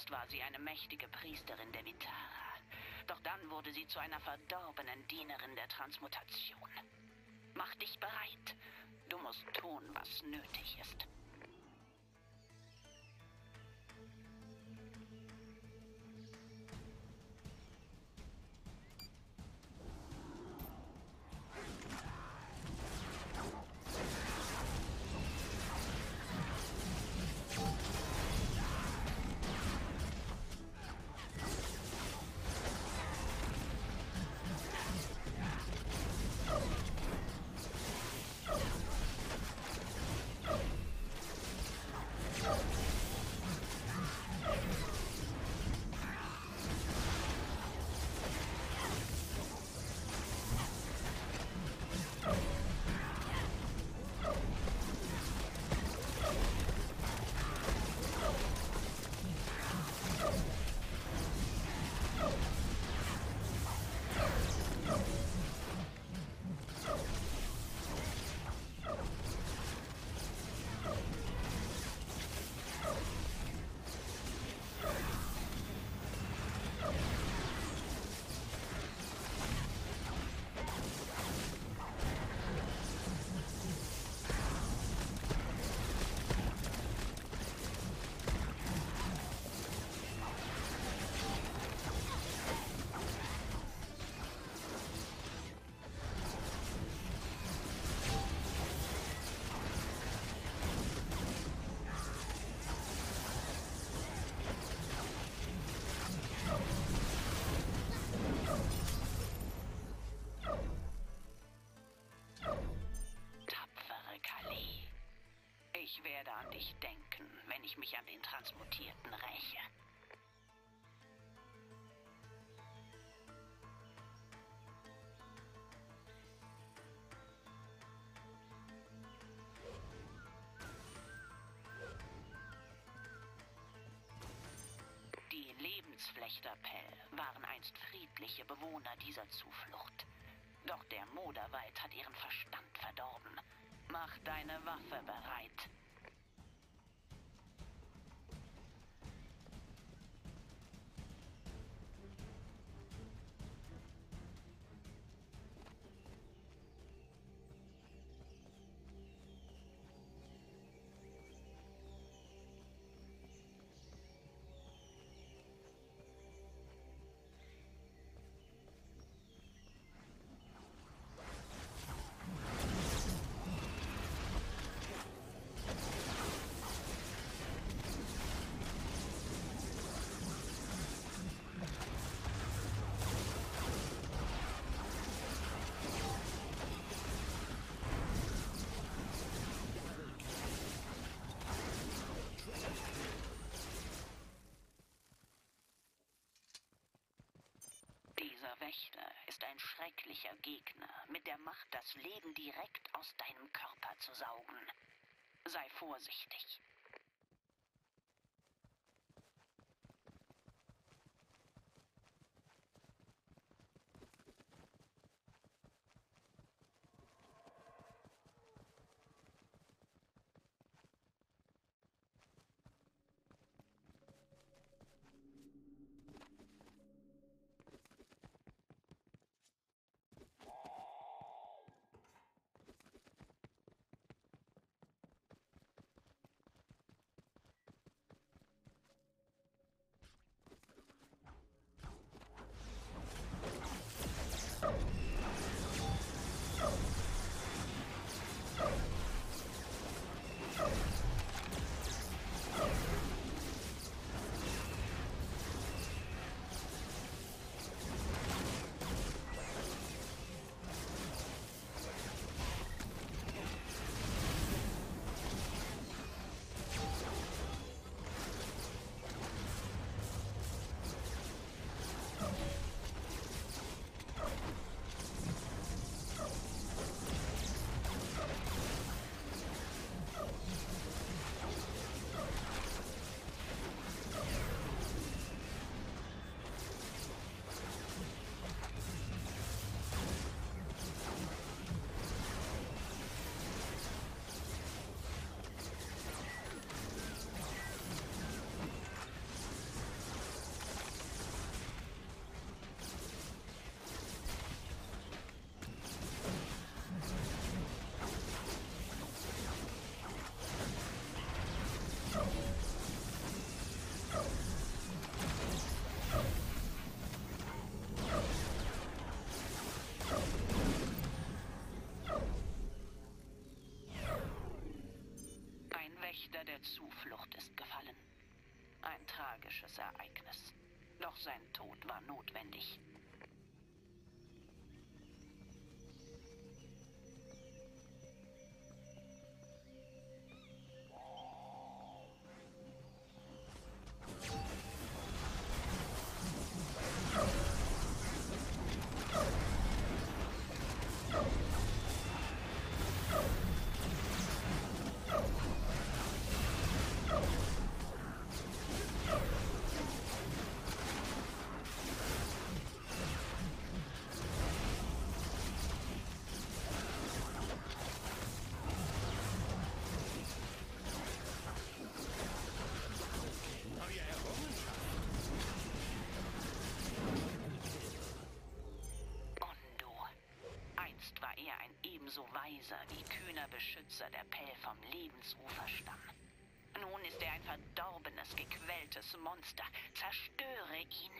Einst war sie eine mächtige Priesterin der Vitara. Doch dann wurde sie zu einer verdorbenen Dienerin der Transmutation. Mach dich bereit. Du musst tun, was nötig ist. Ich werde an dich denken, wenn ich mich an den Transmutierten räche. Die Lebensflechterpell waren einst friedliche Bewohner dieser Zuflucht. Doch der Moderwald hat ihren Verstand verdorben. Mach deine Waffe bereit. Dieser Wächter ist ein schrecklicher Gegner mit der Macht, das Leben direkt aus deinem Körper zu saugen. Sei vorsichtig. Zuflucht ist gefallen. Ein tragisches Ereignis. Doch sein Tod war notwendig. War er ein ebenso weiser wie kühner Beschützer der Pell vom Lebensuferstamm. Nun ist er ein verdorbenes, gequältes Monster. Zerstöre ihn!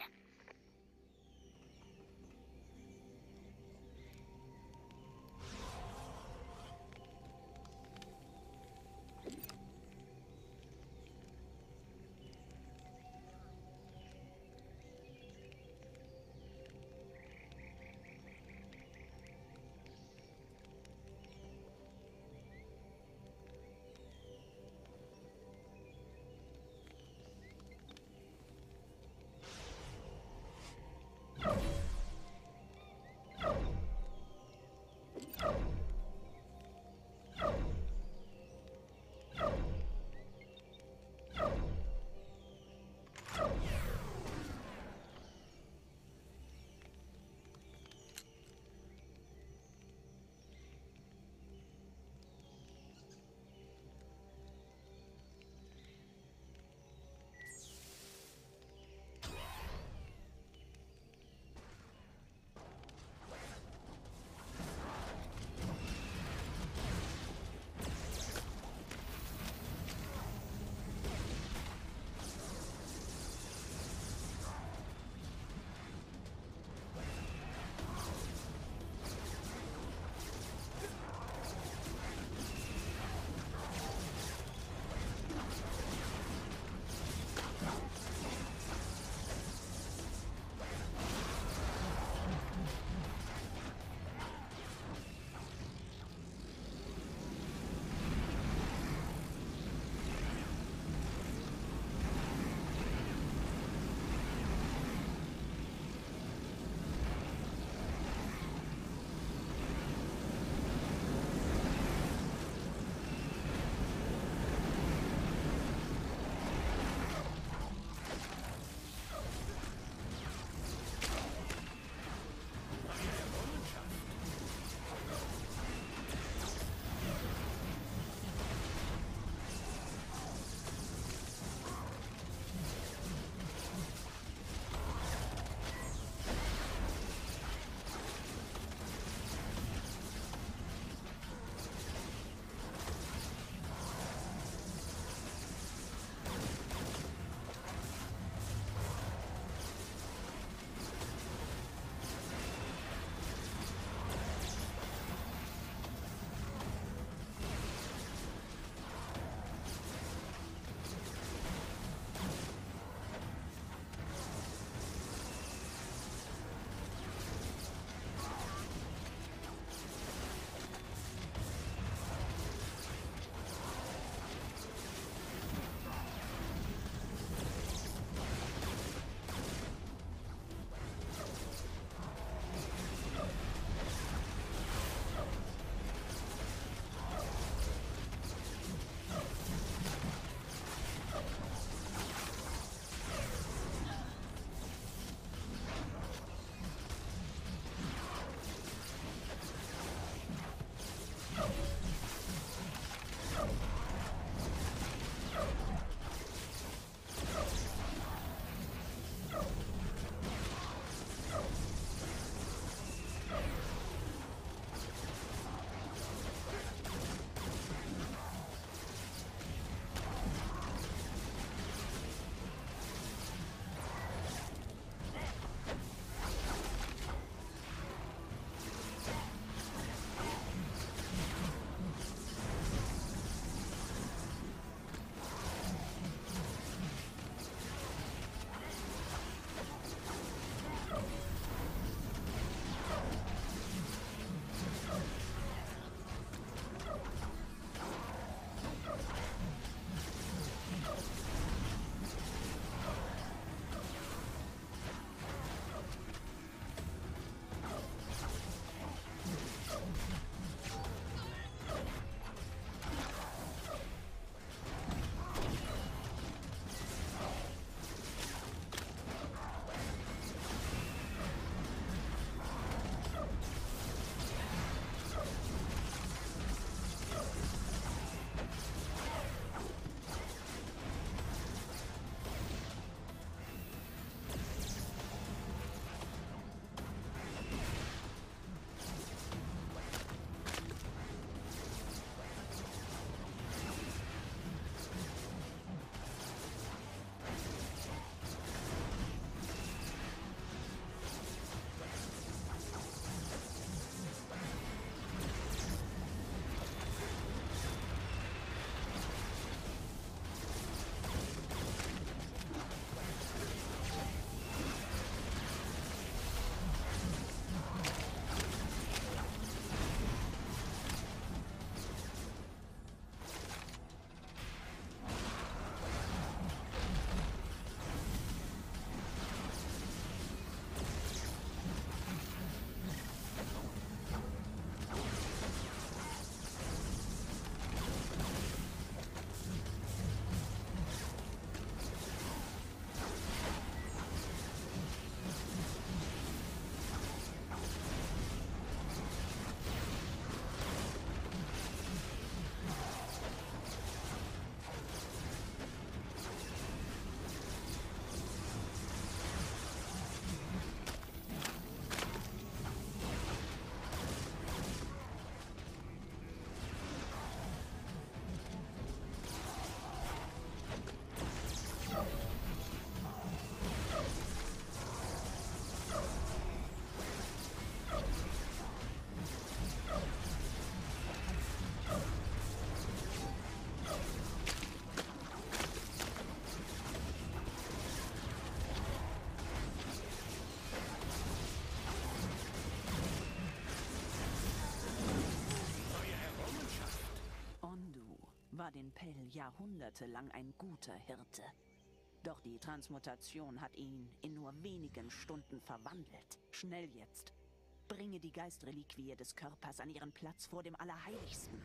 den Pell jahrhundertelang ein guter Hirte. Doch die Transmutation hat ihn in nur wenigen Stunden verwandelt. Schnell jetzt. Bringe die Geistreliquie des Körpers an ihren Platz vor dem Allerheiligsten.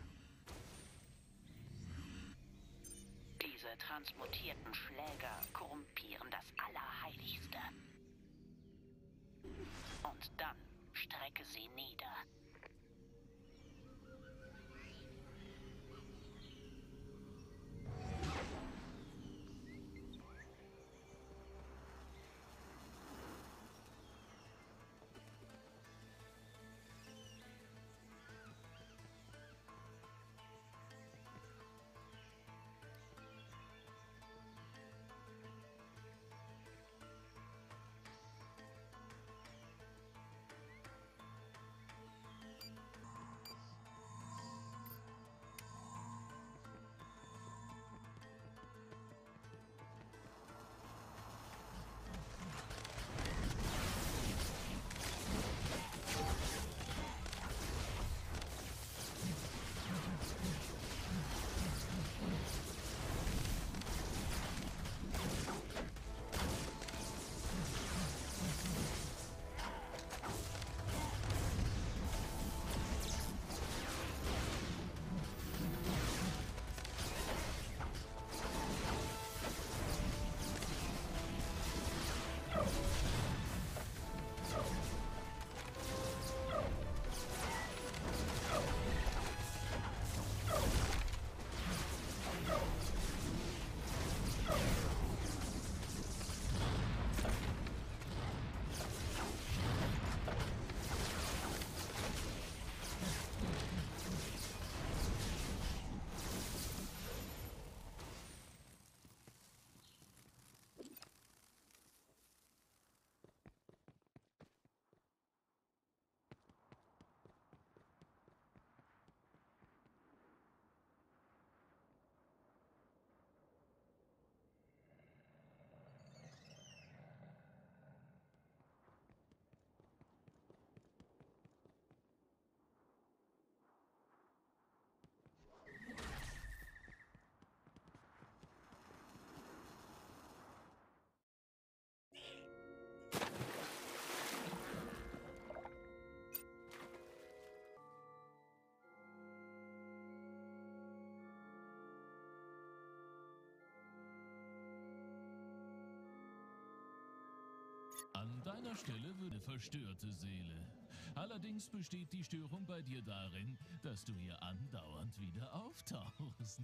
Diese transmutierten Schläger korrumpieren das Allerheiligste. Und dann strecke sie nieder. An deiner Stelle würde verstörte Seele. Allerdings besteht die Störung bei dir darin, dass du hier andauernd wieder auftauchst.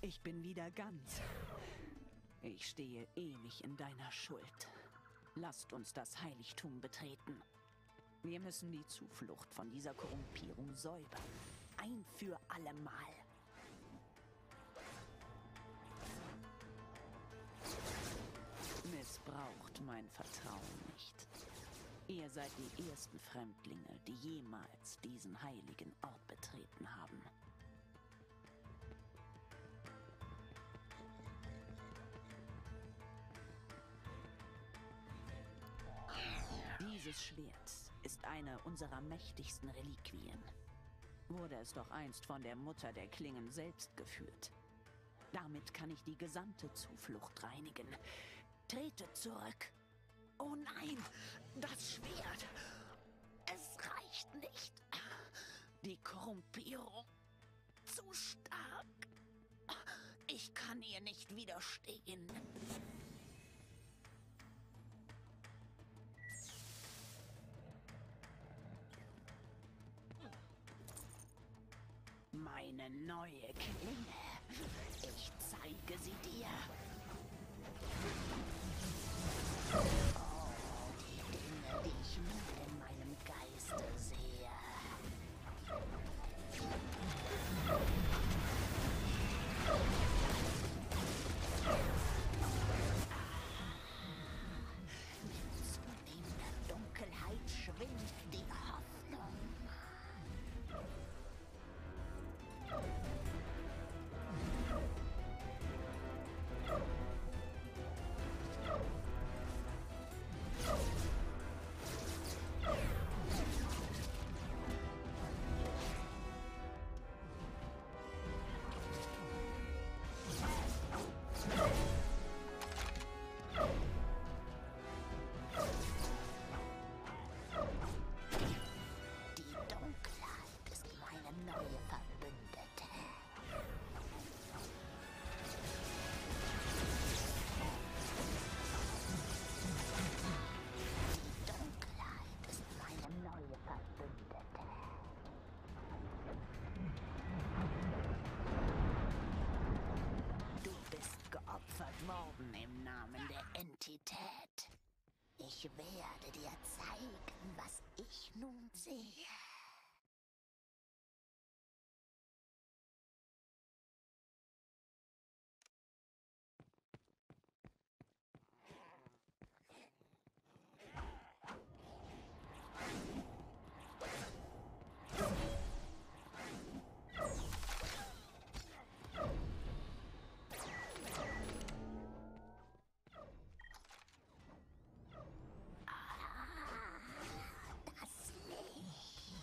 Ich bin wieder ganz. Ich stehe ewig in deiner Schuld. Lasst uns das Heiligtum betreten. Wir müssen die Zuflucht von dieser Korrumpierung säubern. Ein für allemal. Missbraucht mein Vertrauen nicht. Ihr seid die ersten Fremdlinge, die jemals diesen heiligen Ort betreten haben. Dieses Schwert ist eine unserer mächtigsten Reliquien. Wurde es doch einst von der Mutter der Klingen selbst geführt. Damit kann ich die gesamte Zuflucht reinigen. Tretet zurück. Oh nein, das Schwert. Es reicht nicht. Die Korrumpierung zu stark. Ich kann ihr nicht widerstehen. Meine neue Klinge. Ich zeige sie dir. Oh, die Dinge, die ich nur in meinem Geiste sehe. Mit zunehmender Dunkelheit schwindet die Hoffnung. Worden im Namen der Entität. Ich werde dir zeigen, was ich nun sehe. Das Licht.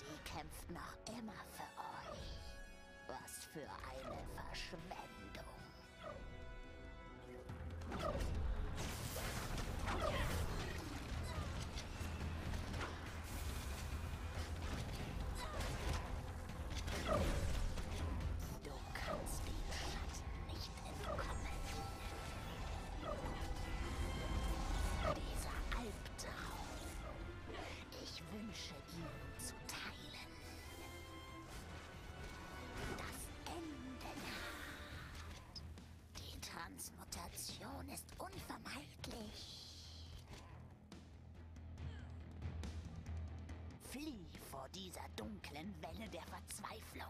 Sie kämpft noch immer für euch. Was für eine Verschwendung. Du kannst dem Schatten nicht entkommen. Dieser Albtraum. Ich wünsche ihn zu teilen. Das Ende naht. Die Transmutation ist unvermeidlich. Flieh vor dieser dunklen Welle der Verzweiflung.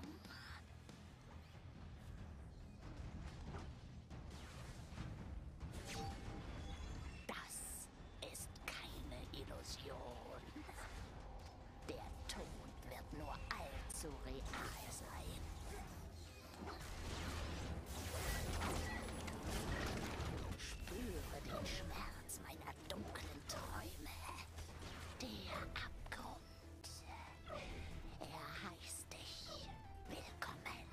Das ist keine Illusion. Der Tod wird nur allzu real sein. Spüre den Schmerz meiner dunklen Träume. Der Abgrund. Er heißt dich willkommen.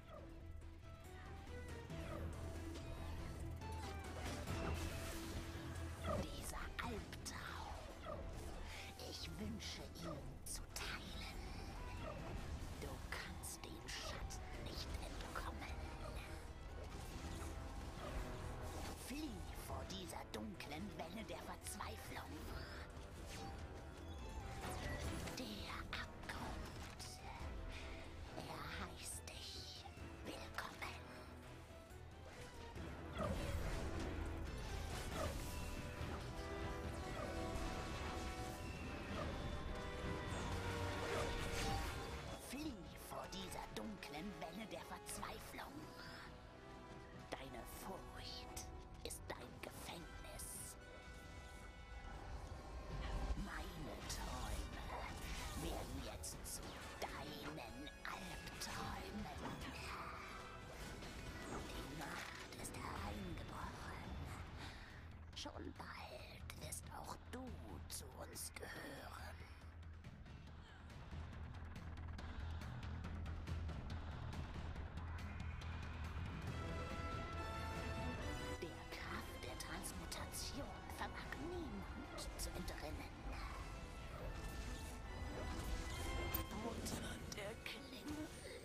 Dieser Albtraum. Ich wünsche ihn zu teilen. Du kannst dem Schatten nicht entkommen. Flieh vor dieser dunklen Welle der Verzweiflung. Der Abgrund. Er heißt dich willkommen. Flieh vor dieser dunklen Welle der Verzweiflung. Deine Furcht ist dein Gefängnis. Meine Träume werden jetzt zu deinen Albträumen. Die Nacht ist hereingebrochen. Schon bald wirst auch du zu uns gehören. Der Kraft der Transmutation vermag niemand zu entrinnen. Mutter der Klingel,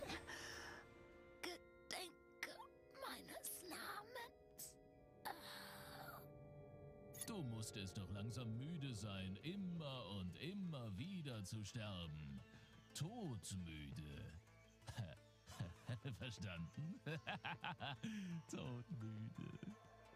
gedenke meines Namens. Du musstest doch langsam müde sein, immer und immer wieder zu sterben. Todmüde. Verstanden? Todmüde.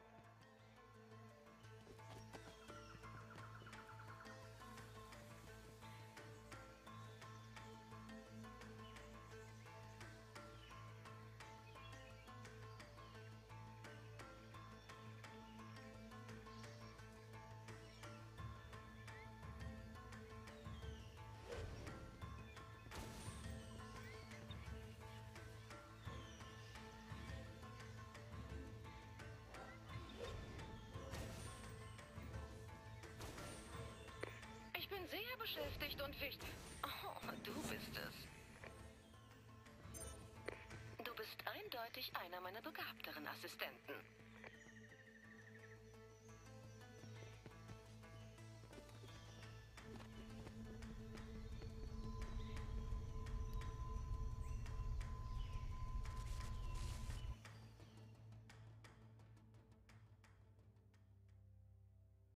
Ich bin sehr beschäftigt und wichtig. Oh, du bist es. Du bist eindeutig einer meiner begabteren Assistenten.